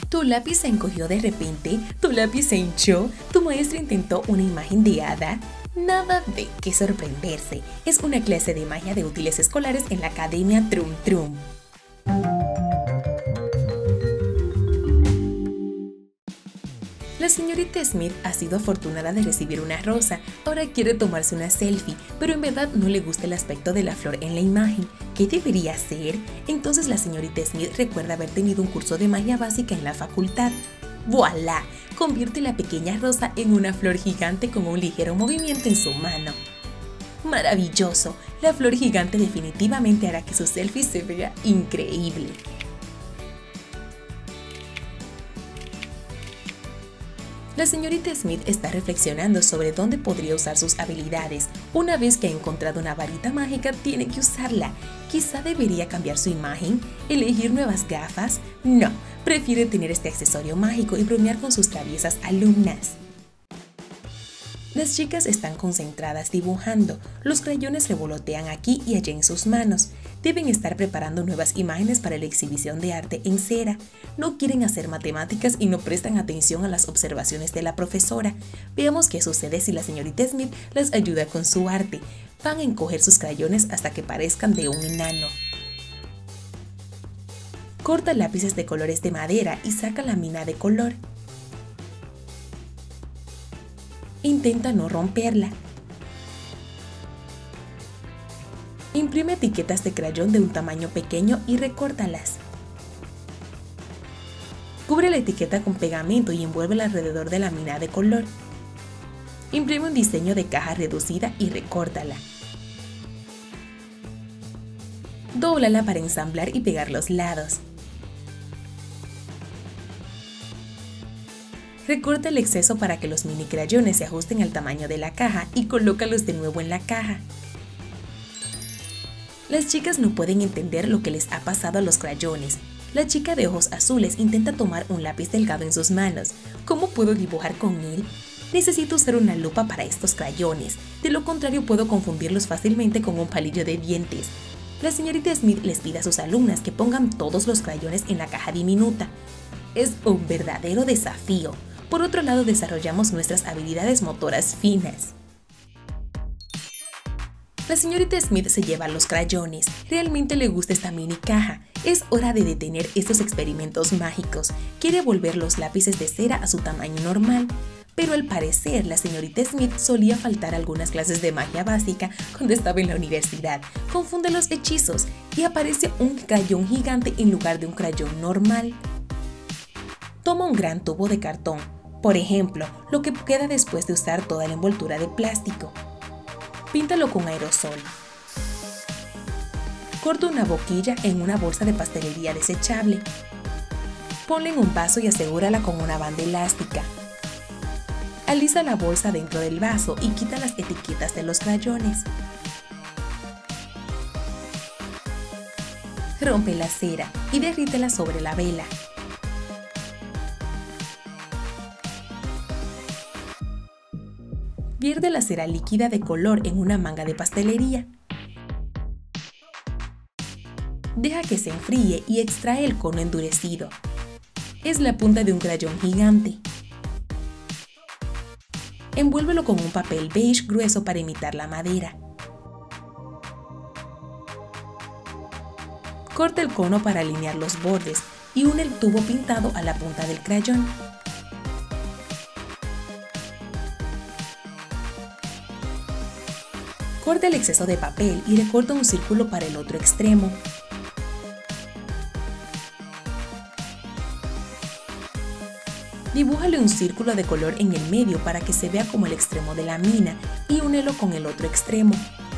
Tu lápiz se encogió de repente, tu lápiz se hinchó, tu maestro intentó una imagen de hada. Nada de qué sorprenderse, es una clase de magia de útiles escolares en la Academia Trum Trum. La señorita Smith ha sido afortunada de recibir una rosa, ahora quiere tomarse una selfie, pero en verdad no le gusta el aspecto de la flor en la imagen. ¿Qué debería hacer? Entonces la señorita Smith recuerda haber tenido un curso de magia básica en la facultad. ¡Voilá! Convierte la pequeña rosa en una flor gigante con un ligero movimiento en su mano. ¡Maravilloso! La flor gigante definitivamente hará que su selfie se vea increíble. La señorita Smith está reflexionando sobre dónde podría usar sus habilidades. Una vez que ha encontrado una varita mágica, tiene que usarla. Quizá debería cambiar su imagen, elegir nuevas gafas. No, prefiere tener este accesorio mágico y bromear con sus traviesas alumnas. Las chicas están concentradas dibujando. Los crayones revolotean aquí y allá en sus manos. Deben estar preparando nuevas imágenes para la exhibición de arte en cera. No quieren hacer matemáticas y no prestan atención a las observaciones de la profesora. Veamos qué sucede si la señorita Smith las ayuda con su arte. Van a encoger sus crayones hasta que parezcan de un enano. Corta lápices de colores de madera y saca la mina de color. Intenta no romperla. Imprime etiquetas de crayón de un tamaño pequeño y recórtalas. Cubre la etiqueta con pegamento y envuélvela alrededor de la mina de color. Imprime un diseño de caja reducida y recórtala. Dóblala para ensamblar y pegar los lados. Recorta el exceso para que los mini crayones se ajusten al tamaño de la caja y colócalos de nuevo en la caja. Las chicas no pueden entender lo que les ha pasado a los crayones. La chica de ojos azules intenta tomar un lápiz delgado en sus manos. ¿Cómo puedo dibujar con él? Necesito usar una lupa para estos crayones. De lo contrario puedo confundirlos fácilmente con un palillo de dientes. La señorita Smith les pide a sus alumnas que pongan todos los crayones en la caja diminuta. Es un verdadero desafío. Por otro lado, desarrollamos nuestras habilidades motoras finas. La señorita Smith se lleva los crayones. Realmente le gusta esta mini caja. Es hora de detener estos experimentos mágicos. Quiere volver los lápices de cera a su tamaño normal. Pero al parecer, la señorita Smith solía faltar algunas clases de magia básica cuando estaba en la universidad. Confunde los hechizos y aparece un crayón gigante en lugar de un crayón normal. Toma un gran tubo de cartón. Por ejemplo, lo que queda después de usar toda la envoltura de plástico. Píntalo con aerosol. Corta una boquilla en una bolsa de pastelería desechable. Ponla en un vaso y asegúrala con una banda elástica. Alisa la bolsa dentro del vaso y quita las etiquetas de los crayones. Rompe la cera y derrítela sobre la vela. Vierte la cera líquida de color en una manga de pastelería. Deja que se enfríe y extrae el cono endurecido. Es la punta de un crayón gigante. Envuélvelo con un papel beige grueso para imitar la madera. Corta el cono para alinear los bordes y une el tubo pintado a la punta del crayón. Corta el exceso de papel y recorta un círculo para el otro extremo. Dibújale un círculo de color en el medio para que se vea como el extremo de la mina y únelo con el otro extremo.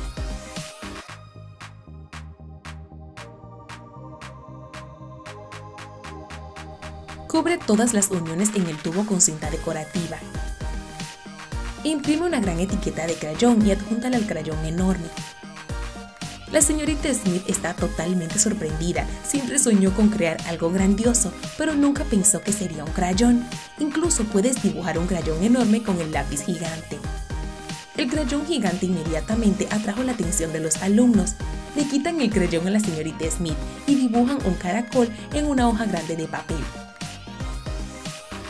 Cubre todas las uniones en el tubo con cinta decorativa. Imprime una gran etiqueta de crayón y adjúntala al crayón enorme. La señorita Smith está totalmente sorprendida. Siempre soñó con crear algo grandioso, pero nunca pensó que sería un crayón. Incluso puedes dibujar un crayón enorme con el lápiz gigante. El crayón gigante inmediatamente atrajo la atención de los alumnos. Le quitan el crayón a la señorita Smith y dibujan un caracol en una hoja grande de papel.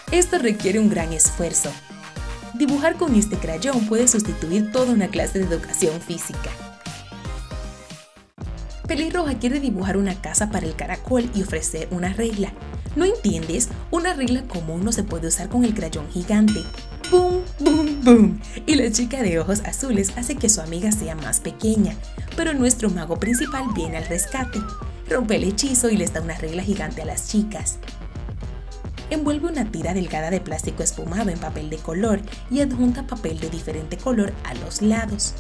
Esto requiere un gran esfuerzo. Dibujar con este crayón puede sustituir toda una clase de educación física. Pelirroja quiere dibujar una casa para el caracol y ofrecer una regla. ¿No entiendes? Una regla común no se puede usar con el crayón gigante. ¡Bum, bum, bum! Y la chica de ojos azules hace que su amiga sea más pequeña, pero nuestro mago principal viene al rescate. Rompe el hechizo y les da una regla gigante a las chicas. Envuelve una tira delgada de plástico espumado en papel de color y adjunta papel de diferente color a los lados.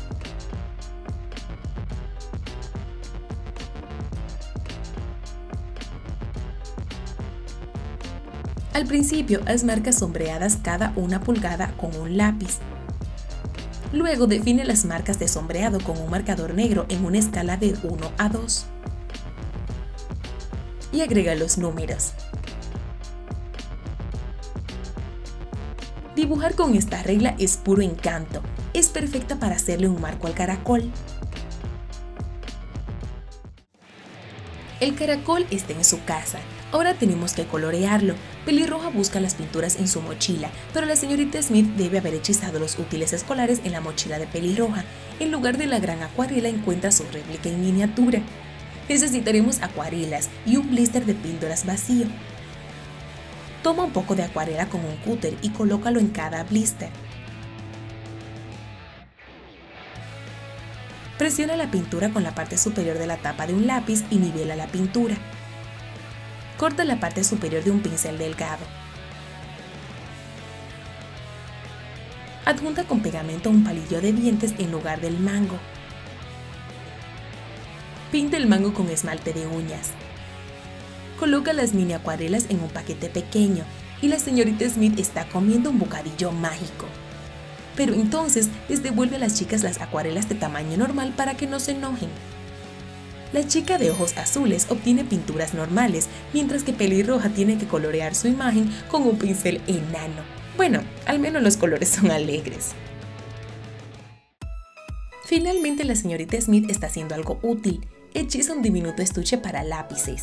Al principio, haz marcas sombreadas cada 1 pulgada con un lápiz. Luego define las marcas de sombreado con un marcador negro en una escala de 1 a 2. Y agrega los números. Dibujar con esta regla es puro encanto. Es perfecta para hacerle un marco al caracol. El caracol está en su casa. Ahora tenemos que colorearlo. Pelirroja busca las pinturas en su mochila, pero la señorita Smith debe haber hechizado los útiles escolares en la mochila de Pelirroja. En lugar de la gran acuarela encuentra su réplica en miniatura. Necesitaremos acuarelas y un blister de píldoras vacío. Toma un poco de acuarela con un cúter y colócalo en cada blister. Presiona la pintura con la parte superior de la tapa de un lápiz y nivela la pintura. Corta la parte superior de un pincel delgado. Adjunta con pegamento un palillo de dientes en lugar del mango. Pinta el mango con esmalte de uñas. Coloca las mini acuarelas en un paquete pequeño y la señorita Smith está comiendo un bocadillo mágico. Pero entonces les devuelve a las chicas las acuarelas de tamaño normal para que no se enojen. La chica de ojos azules obtiene pinturas normales, mientras que Pelirroja tiene que colorear su imagen con un pincel enano. Bueno, al menos los colores son alegres. Finalmente la señorita Smith está haciendo algo útil. Hechiza un diminuto estuche para lápices.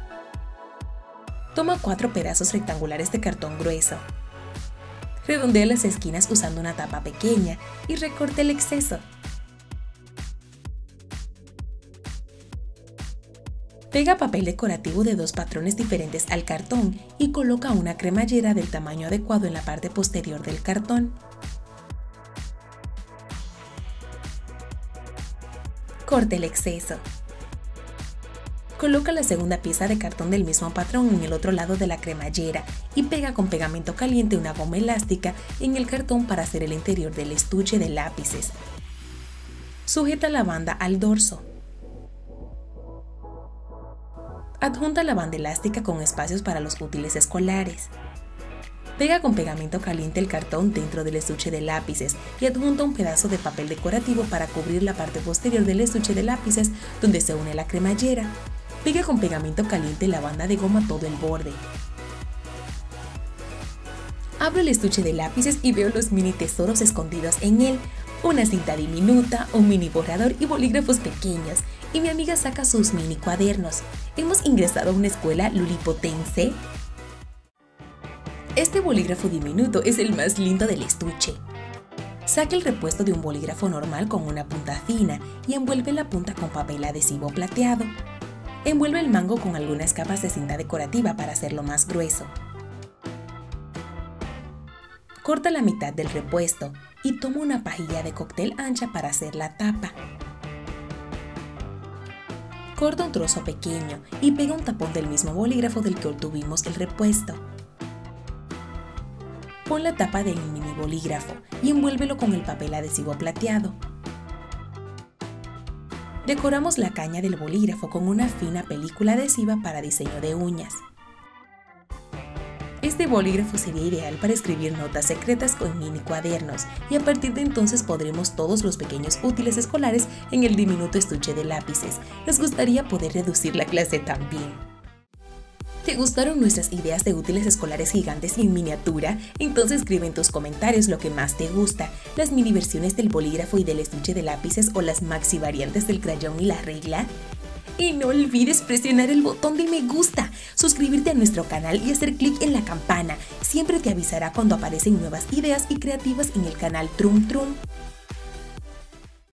Toma 4 pedazos rectangulares de cartón grueso. Redondea las esquinas usando una tapa pequeña y recorta el exceso. Pega papel decorativo de 2 patrones diferentes al cartón y coloca una cremallera del tamaño adecuado en la parte posterior del cartón. Corta el exceso. Coloca la segunda pieza de cartón del mismo patrón en el otro lado de la cremallera y pega con pegamento caliente una goma elástica en el cartón para hacer el interior del estuche de lápices. Sujeta la banda al dorso. Adjunta la banda elástica con espacios para los útiles escolares. Pega con pegamento caliente el cartón dentro del estuche de lápices y adjunta un pedazo de papel decorativo para cubrir la parte posterior del estuche de lápices donde se une la cremallera. Pega con pegamento caliente la banda de goma todo el borde. Abro el estuche de lápices y veo los mini tesoros escondidos en él. Una cinta diminuta, un mini borrador y bolígrafos pequeños. Y mi amiga saca sus mini cuadernos. ¿Hemos ingresado a una escuela lulipotense? Este bolígrafo diminuto es el más lindo del estuche. Saca el repuesto de un bolígrafo normal con una punta fina y envuelve la punta con papel adhesivo plateado. Envuelve el mango con algunas capas de cinta decorativa para hacerlo más grueso. Corta la mitad del repuesto y toma una pajilla de cóctel ancha para hacer la tapa. Corta un trozo pequeño y pega un tapón del mismo bolígrafo del que obtuvimos el repuesto. Pon la tapa del mini bolígrafo y envuélvelo con el papel adhesivo plateado. Decoramos la caña del bolígrafo con una fina película adhesiva para diseño de uñas. Este bolígrafo sería ideal para escribir notas secretas con mini cuadernos y a partir de entonces podremos todos los pequeños útiles escolares en el diminuto estuche de lápices. Nos gustaría poder reducir la clase también. ¿Te gustaron nuestras ideas de útiles escolares gigantes y en miniatura? Entonces escribe en tus comentarios lo que más te gusta, las mini versiones del bolígrafo y del estuche de lápices o las maxi variantes del crayón y la regla. Y no olvides presionar el botón de me gusta suscribirte a nuestro canal y hacer clic en la campana. Siempre te avisará cuando aparecen nuevas ideas y creativas en el canal Trum Trum.